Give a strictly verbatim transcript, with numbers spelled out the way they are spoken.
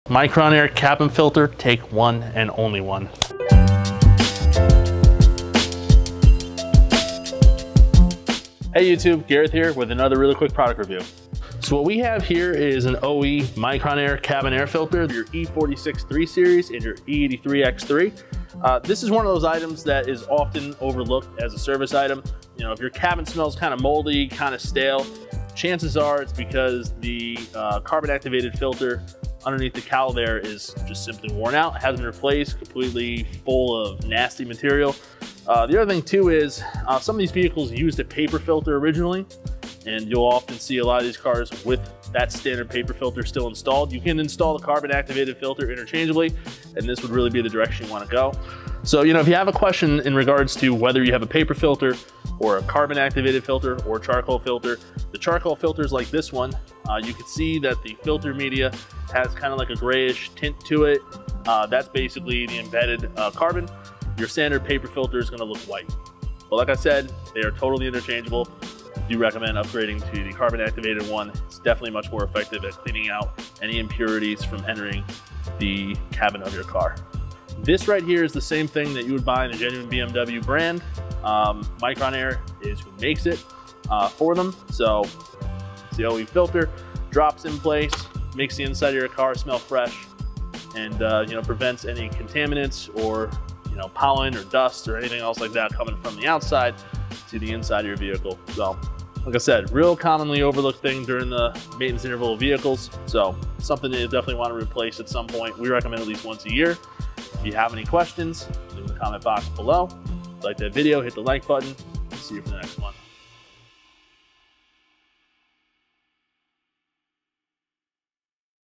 Micron Air cabin filter, take one and only one. Hey YouTube, Gareth here with another really quick product review. So what we have here is an O E Micron Air cabin air filter, your E forty-six three series and your E eighty-three X three. Uh, this is one of those items that is often overlooked as a service item. You know, if your cabin smells kind of moldy, kind of stale, chances are it's because the uh, carbon activated filter underneath the cowl there is just simply worn out, it hasn't been replaced, completely full of nasty material. Uh, the other thing too is uh, some of these vehicles used a paper filter originally, and you'll often see a lot of these cars with that standard paper filter still installed. You can install the carbon activated filter interchangeably, and this would really be the direction you want to go. So, you know, if you have a question in regards to whether you have a paper filter or a carbon activated filter or charcoal filter, the charcoal filters like this one, uh, you can see that the filter media has kind of like a grayish tint to it. Uh, that's basically the embedded uh, carbon. Your standard paper filter is going to look white. But like I said, they are totally interchangeable. I do recommend upgrading to the carbon activated one. It's definitely much more effective at cleaning out any impurities from entering the cabin of your car. This right here is the same thing that you would buy in a genuine B M W brand. Um, Micron Air is who makes it uh, for them. So it's the O E filter, drops in place, makes the inside of your car smell fresh, and uh, you know, prevents any contaminants or you know, pollen or dust or anything else like that coming from the outside to the inside of your vehicle. So, like I said, real commonly overlooked thing during the maintenance interval of vehicles. So, something that you definitely want to replace at some point. We recommend at least once a year. If you have any questions, leave in the comment box below. If you like that video, hit the like button. See you for the next one.